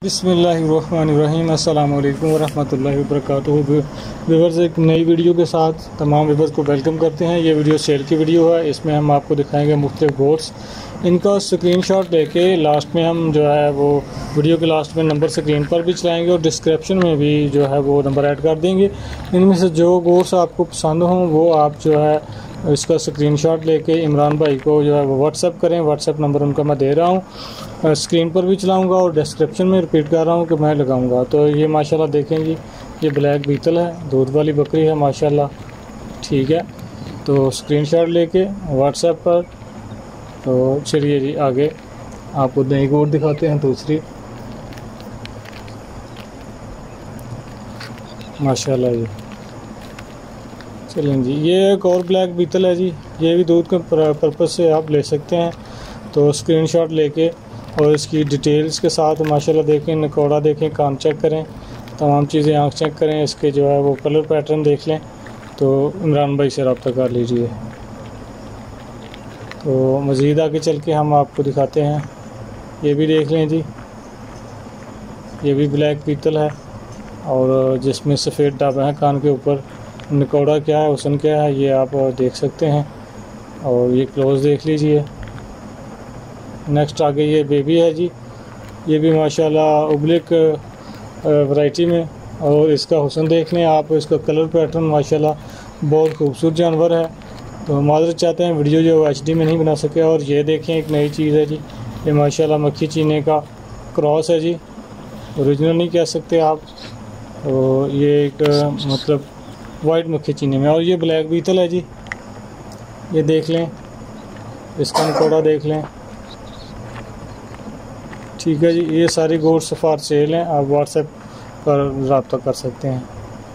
बिस्मिल्लाहिर्रहमानिर्रहीम अस्सलामु अलैकुम वरहमतुल्लाहि वबरकातुहू। व्यूअर्स, एक नई वीडियो के साथ तमाम व्यूअर्स को वेलकम करते हैं। ये वीडियो सेल की वीडियो है। इसमें हम आपको दिखाएंगे मुख्तलिफ गोट्स। इनका स्क्रीनशॉट लेके लास्ट में हम जो है वो वीडियो के लास्ट में नंबर स्क्रीन पर भी चलाएंगे और डिस्क्रिप्शन में भी जो है वो नंबर ऐड कर देंगे। इनमें से जो गोट्स आपको पसंद हों वो आप जो है इसका स्क्रीनशॉट लेके इमरान भाई को जो है वो व्हाट्सएप करें। व्हाट्सएप नंबर उनका मैं दे रहा हूँ, स्क्रीन पर भी चलाऊंगा और डिस्क्रिप्शन में रिपीट कर रहा हूँ कि मैं लगाऊंगा। तो ये माशाल्लाह देखें जी, ये ब्लैक बीतल है, दूध वाली बकरी है माशाल्लाह। ठीक है, तो स्क्रीनशॉट लेके व्हाट्सएप पर। तो चलिए जी आगे आपको नई गोट दिखाते हैं दूसरी। माशाल्लाह जी, चलें जी, ये एक और ब्लैक बीतल है जी। ये भी दूध के पर्पज़ से आप ले सकते हैं। तो स्क्रीनशॉट लेके और इसकी डिटेल्स के साथ माशाल्लाह देखें, नकोड़ा देखें, कान चेक करें, तमाम चीज़ें आँख चेक करें, इसके जो है वो कलर पैटर्न देख लें। तो इमरान भाई से रब्ता कर लीजिए। तो मज़ीद आगे चल के हम आपको दिखाते हैं। ये भी देख लें जी, ये भी ब्लैक बीतल है और जिसमें सफ़ेद दाबा है कान के ऊपर। नकोड़ा क्या है, हुस्न क्या है, ये आप देख सकते हैं। और ये क्लोज देख लीजिए। नेक्स्ट आगे ये बेबी है जी। ये भी माशाल्लाह उब्लिक वैरायटी में, और इसका हुस्न देख लें आप, इसका कलर पैटर्न माशाल्लाह बहुत खूबसूरत जानवर है। तो माजरत चाहते हैं वीडियो जो HD में नहीं बना सके। और ये देखें एक नई चीज़ है जी, ये माशाल्लाह मक्खी चीने का क्रॉस है जी, ओरिजिनल नहीं कह सकते आप। तो ये एक मतलब वाइट मक्खी चीनी में। और ये ब्लैक बीतल है जी, ये देख लें, इसका नकोड़ा देख लें। ठीक है जी, ये सारी गोट्स फॉर सेल हैं, आप व्हाट्सएप पर रब्ता कर सकते हैं।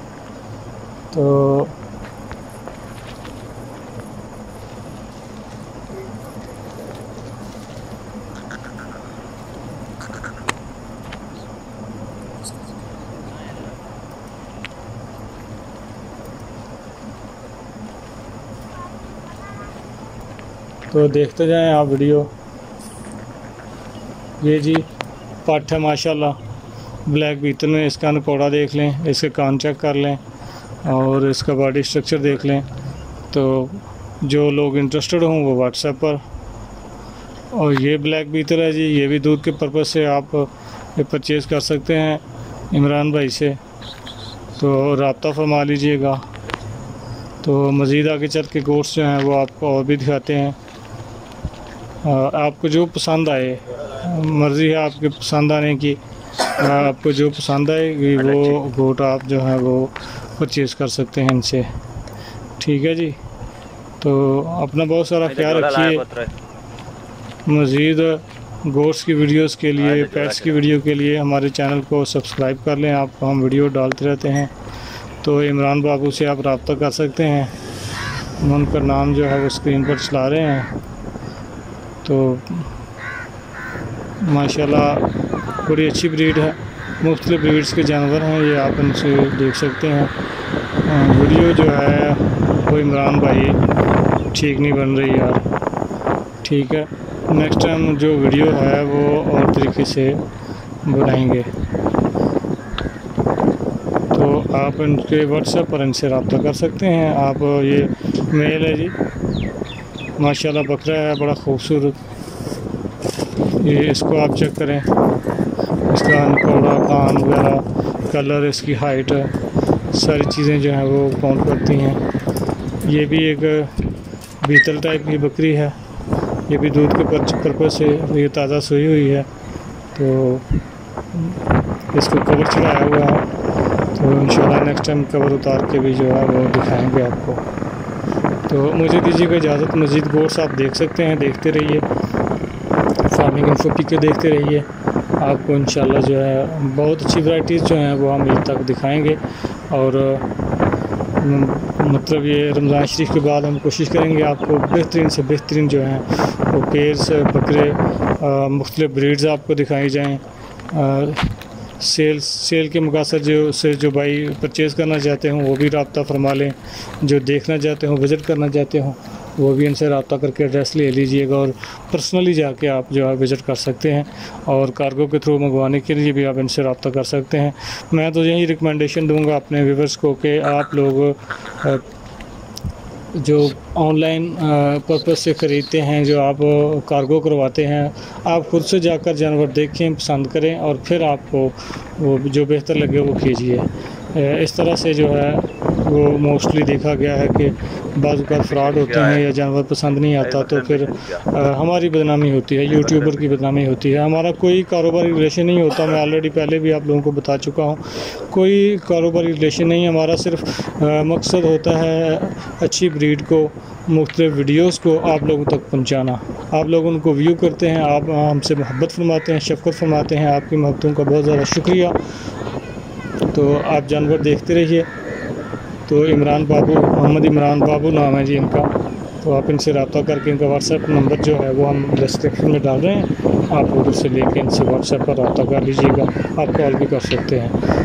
तो देखते जाएं आप वीडियो। ये जी पट है माशाल्लाह ब्लैक बीतल में। इसका नकोड़ा देख लें, इसके कान चेक कर लें और इसका बॉडी स्ट्रक्चर देख लें। तो जो लोग इंटरेस्टेड हों वो व्हाट्सएप पर। और ये ब्लैक बीतल है जी, ये भी दूध के पर्पज़ से आप ये परचेज़ कर सकते हैं इमरान भाई से। तो रब्ता फरमा लीजिएगा। तो मज़ीद आगे चल के गोट्स जो हैं वो आपको और भी दिखाते हैं। आपको जो पसंद आए, मर्ज़ी है आपके पसंद आने की। आपको जो पसंद आएगी वो गोट आप जो है वो परचेज़ कर सकते हैं इनसे। ठीक है जी, तो अपना बहुत सारा ख्याल रखिए। मज़ीद गोट्स की वीडियोस के लिए, पेट्स की वीडियो के लिए हमारे चैनल को सब्सक्राइब कर लें। आपको हम वीडियो डालते रहते हैं। तो इमरान बाबू से आप रब्ता कर सकते हैं। उनका नाम जो है वो स्क्रीन पर चला रहे हैं। तो माशाल्लाह बड़ी अच्छी ब्रीड है, मुख्तलिफ ब्रीड्स के जानवर हैं ये, आप इनसे देख सकते हैं। वीडियो जो है वो इमरान भाई ठीक नहीं बन रही यार। ठीक है, नेक्स्ट टाइम जो वीडियो है वो और तरीके से बनाएंगे। तो आप इनके व्हाट्सएप पर इनसे रब्ता कर सकते हैं आप। ये मेल है जी, माशाल्लाह बकरा है बड़ा खूबसूरत। ये इसको आप चेक करें, इसका नकोड़ा, कान वगैरह, कलर, इसकी हाइट, सारी चीज़ें जो हैं वो काउंट करती हैं। ये भी एक बीतल टाइप की बकरी है, ये भी दूध के पर्पज़ से, ये ताज़ा सोई हुई है। तो इसको कवर चढ़ाया हुआ है। तो इंशाल्लाह नेक्स्ट टाइम कवर उतार के भी जो है वो दिखाएंगे आपको। तो मुझे दीजिएगा इजाज़त। मज़ीद गोट्स आप देख सकते हैं, देखते रहिए, फार्मिंग इन्फो के देखते रहिए। आपको इंशाल्लाह जो है बहुत अच्छी वैराइटीज़ जो हैं वो हम ईद तक दिखाएंगे। और मतलब ये रमज़ान शरीफ के बाद हम कोशिश करेंगे आपको बेहतरीन से बेहतरीन जो हैं वो पेयर्स, बकरे, मुख्तलिफ ब्रीड्स आपको दिखाई जाएँ। सेल के मकासद जो भाई परचेज़ करना चाहते हों वो भी रब्ता फरमा लें। जो देखना चाहते हों, विज़िट करना चाहते हों वो भी इनसे रब्ता करके एड्रेस ले लीजिएगा और पर्सनली जाके आप जो है विज़िट कर सकते हैं। और कार्गो के थ्रू मंगवाने के लिए भी आप इनसे रब्ता कर सकते हैं। मैं तो यही रिकमेंडेशन दूंगा अपने व्यूवर्स को कि आप लोग जो ऑनलाइन पर्पस से ख़रीदते हैं, जो आप कार्गो करवाते हैं, आप ख़ुद से जाकर जानवर देखें, पसंद करें और फिर आपको वो जो बेहतर लगे वो कीजिए। इस तरह से जो है वो मोस्टली देखा गया है कि बाज़ औक़ात फ्रॉड होते हैं या जानवर पसंद नहीं आता तो फिर हमारी बदनामी होती है, यूट्यूबर की बदनामी होती है। हमारा कोई कारोबारी रिलेशन नहीं होता, मैं ऑलरेडी पहले भी आप लोगों को बता चुका हूँ। कोई कारोबारी रिलेशन नहीं, हमारा सिर्फ मकसद होता है अच्छी ब्रीड को, मुख्तलिफ वीडियोस को आप लोगों तक पहुंचाना। आप लोग उनको व्यू करते हैं, आप हमसे मोहब्बत फरमाते हैं, शफ़क़त फरमाते हैं, आपकी मोहब्बतों का बहुत ज़्यादा शुक्रिया। तो आप जानवर देखते रहिए। तो इमरान बाबू, मोहम्मद इमरान बाबू नाम है जी इनका। तो आप इनसे रब्ता करके इनका व्हाट्सएप नंबर जो है वो हम डिस्क्रिप्शन में डाल रहे हैं, आप उधर से लेके इनसे व्हाट्सएप पर रब्ता कर लीजिएगा। आप कॉल भी कर सकते हैं।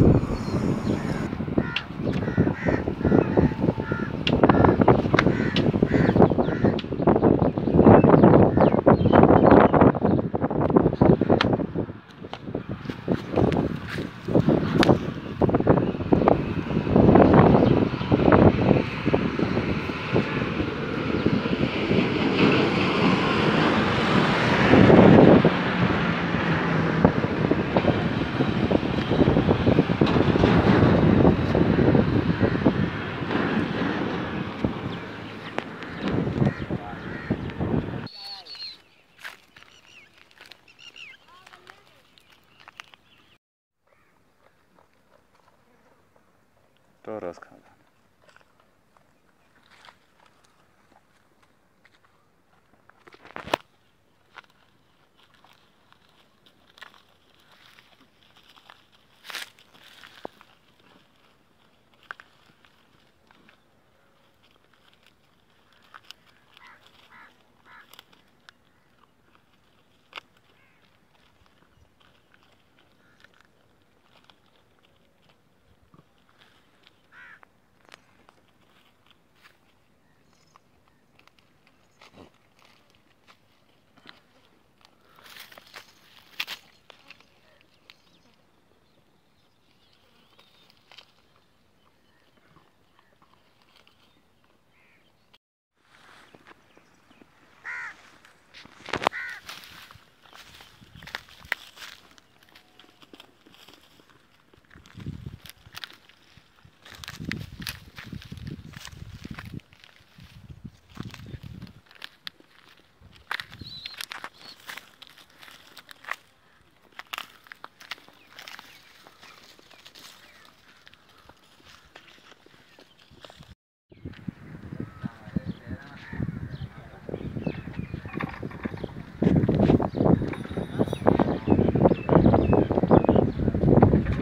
Toros खाना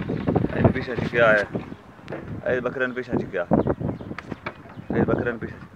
पीछे क्या है? बकरन पीछे क्या? बकरन पीछे